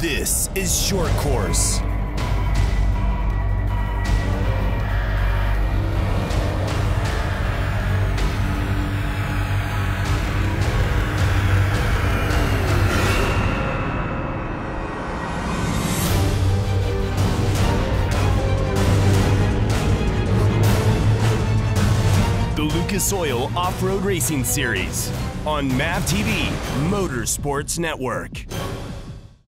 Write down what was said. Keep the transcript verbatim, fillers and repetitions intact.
This is Short Course. The Lucas Oil Off-Road Racing Series on M A V T V Motorsports Network.